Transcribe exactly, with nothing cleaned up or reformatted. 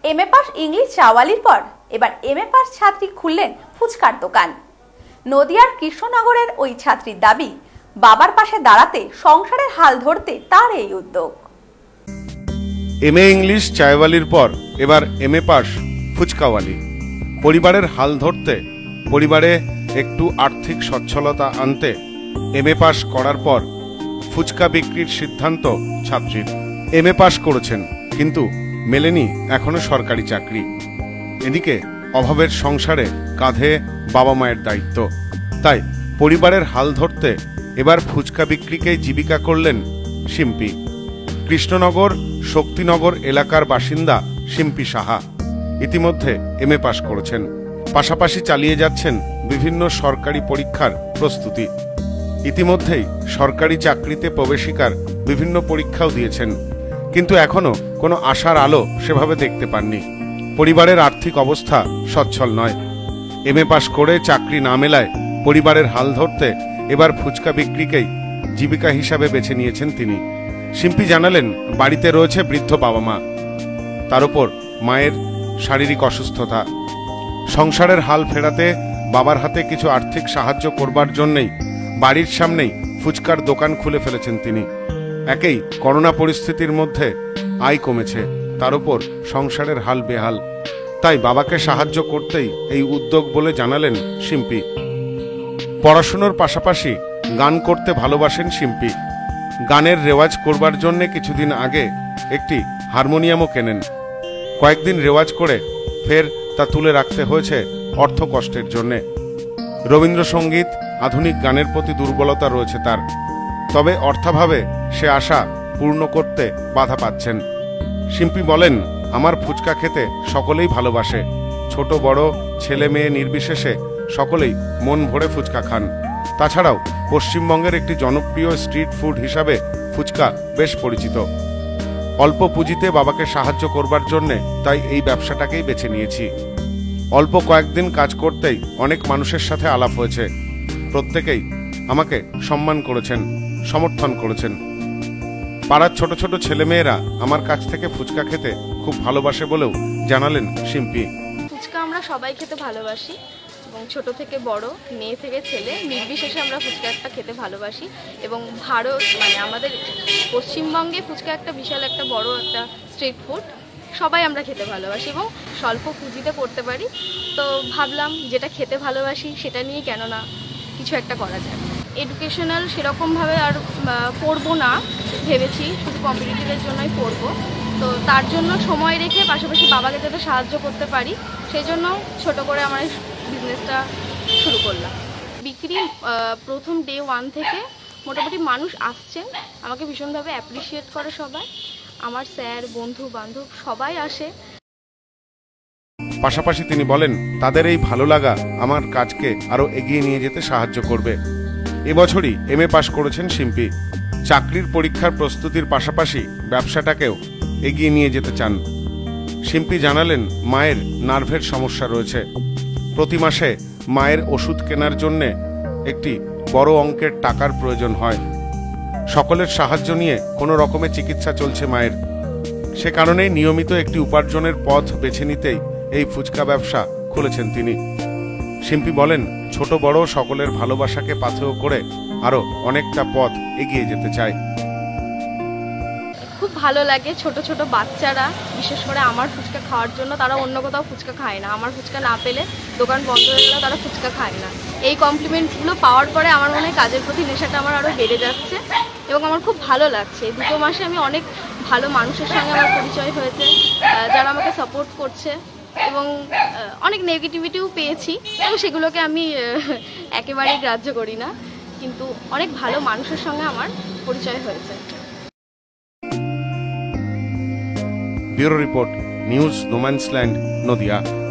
M A pass English চাওয়ালির পর এবার M A pass ছাত্রী খুললেন ফুচকার দোকান। নদিয়ার কৃষ্ণনগরের ওই ছাত্রীর দাবি, বাবার পাশে দাঁড়াতে, সংসারের হাল ধরতে তার এই উদ্যোগ। এম.এ ইংলিশ চাওয়ালির পর এবার এম.এ পাস ফুচকাওয়ালি। পরিবারের হাল ধরতে, পরিবারে একটু আর্থিক সচ্ছলতা আনতে এম.এ পাস করার পর ফুচকা বিক্রির সিদ্ধান্ত ছাত্রীর। এম.এ পাস করেছেন, কিন্তু মেলেনি এখনো সরকারি চাকরি। এদিকে অভাবের সংসারে কাঁধে বাবা মায়ের দায়িত্ব, তাই পরিবারের হাল ধরতে এবার ফুচকা বিক্রিকেই জীবিকা করলেন শিম্পি। কৃষ্ণনগর শক্তিনগর এলাকার বাসিন্দা শিম্পি সাহা ইতিমধ্যে এম.এ পাস করেছেন, পাশাপাশি চালিয়ে যাচ্ছেন বিভিন্ন সরকারি পরীক্ষার প্রস্তুতি। ইতিমধ্যেই সরকারি চাকরিতে প্রবেশিকার বিভিন্ন পরীক্ষাও দিয়েছেন, কিন্তু এখনো কোনো আশার আলো সেভাবে দেখতে পাননি। পরিবারের আর্থিক অবস্থা সচ্ছল নয়। এম.এ পাস করে চাকরি না মেলায় পরিবারের হাল ধরতে এবার ফুচকা বিক্রিকেই জীবিকা হিসাবে বেছে নিয়েছেন তিনি। শিম্পি জানালেন, বাড়িতে রয়েছে বৃদ্ধ বাবা মা, তার উপর মায়ের শারীরিক অসুস্থতা। সংসারের হাল ফেরাতে বাবার হাতে কিছু আর্থিক সাহায্য করবার জন্যই বাড়ির সামনেই ফুচকার দোকান খুলে ফেলেছেন তিনি। একেই করোনা পরিস্থিতির মধ্যে আয় কমেছে, তার উপর সংসারের হাল বেহাল, তাই বাবাকে সাহায্য করতেই এই উদ্যোগ বলে জানালেন শিম্পি। পড়াশোনার পাশাপাশি গান করতে ভালোবাসেন শিম্পি। গানের রেওয়াজ করবার জন্য কিছুদিন আগে একটি হারমোনিয়ামও কেনেন। কয়েকদিন রেওয়াজ করে ফের তা তুলে রাখতে হয়েছে অর্থ কষ্টের জন্যে। রবীন্দ্রসঙ্গীত, আধুনিক গানের প্রতি দুর্বলতা রয়েছে তার, তবে অর্থাভাবে সে আশা পূর্ণ করতে বাধা পাচ্ছেন। শিম্পি বলেন, আমার ফুচকা খেতে সকলেই ভালোবাসে, ছোট বড় ছেলে মেয়ে নির্বিশেষে সকলেই মন ভরে ফুচকা খান। তাছাড়াও পশ্চিমবঙ্গের একটি জনপ্রিয় স্ট্রিট ফুড হিসাবে ফুচকা বেশ পরিচিত। অল্প পুঁজিতে বাবাকে সাহায্য করবার জন্যে তাই এই ব্যবসাটাকেই বেছে নিয়েছি। অল্প কয়েকদিন কাজ করতেই অনেক মানুষের সাথে আলাপ হয়েছে, প্রত্যেকেই আমাকে সম্মান করেছেন, সমর্থন করেছেন। পাড়ার ছোট ছোট ছেলেমেয়েরা আমার কাছ থেকে ফুচকা খেতে খুব ভালোবাসে বলেও জানালেন শিম্পি। ফুচকা আমরা সবাই খেতে ভালোবাসি, এবং ছোট থেকে বড়, মেয়ে থেকে ছেলে নির্বিশেষে আমরা ফুচকা একটা খেতে ভালোবাসি। এবং ভারত মানে আমাদের পশ্চিমবঙ্গে ফুচকা একটা বিশাল একটা বড় একটা স্ট্রিট ফুড, সবাই আমরা খেতে ভালোবাসি এবং স্বল্প পুঁজিতে করতে পারি। তো ভাবলাম যেটা খেতে ভালোবাসি সেটা নিয়ে কেন না কিছু একটা করা যায়। এডুকেশনাল সেরকমভাবে আর পড়বো না ভেবেছি, শুধু কম্পিটিটিভের জন্যই পড়বো। তো তার জন্য সময় রেখে পাশাপাশি বাবাকে যাতে সাহায্য করতে পারি, সেই জন্য ছোটো করে আমার বিজনেসটা শুরু করলাম। বিক্রি প্রথম ডে ওয়ান থেকে মোটামুটি মানুষ আসছেন, আমাকে ভীষণভাবে অ্যাপ্রিসিয়েট করে সবাই, আমার স্যার, বন্ধু বান্ধব সবাই আসে। পাশাপাশি তিনি বলেন, তাদের এই ভালো লাগা আমার কাজকে আরো এগিয়ে নিয়ে যেতে সাহায্য করবে। এবছরই এম.এ পাস করেছেন শিম্পি। চাকরির পরীক্ষার প্রস্তুতির পাশাপাশি ব্যবসাটাকেও এগিয়ে নিয়ে যেতে চান। শিম্পি জানালেন, মায়ের নার্ভের সমস্যা রয়েছে। প্রতি মাসে মায়ের ওষুধ কেনার জন্য একটি বড় অঙ্কের টাকার প্রয়োজন হয়। সকলের সাহায্য নিয়ে কোনো রকমের চিকিৎসা চলছে মায়ের। সে কারণেই নিয়মিত একটি উপার্জনের পথ বেছে নিতেই এই ফুচকা ব্যবসা খুলেছেন তিনি। শিম্পি বলেন, ছোট বড় সকলের ভালোবাসাকে পাথেয় করে আরো অনেকটা পথ এগিয়ে যেতে চায়। খুব ভালো লাগে, ছোট ছোট বাচ্চারা বিশেষ করে আমার ফুচকা খাওয়ার জন্য, তারা অন্য কোথাও ফুচকা খায় না। আমার ফুচকা না পেলে, দোকান বন্ধ হয়ে গেলেও তারা ফুচকা খায় না। এই কমপ্লিমেন্টগুলো পাওয়ার পরে আমার মনে হয় কাজের প্রতি নেশাটা আমার আরও বেড়ে যাচ্ছে এবং আমার খুব ভালো লাগছে। দুটো মাসে আমি অনেক ভালো মানুষের সঙ্গে আমার পরিচয় হয়েছে, যারা আমাকে সাপোর্ট করছে, এবং অনেক নেগেটিভিটিও পেয়েছি, এবং সেগুলোকে আমি একেবারেই গ্রাহ্য করি না, কিন্তু অনেক ভালো মানুষের সঙ্গে আমার পরিচয় হয়েছে। Bureau report, news no man's land, Nadia.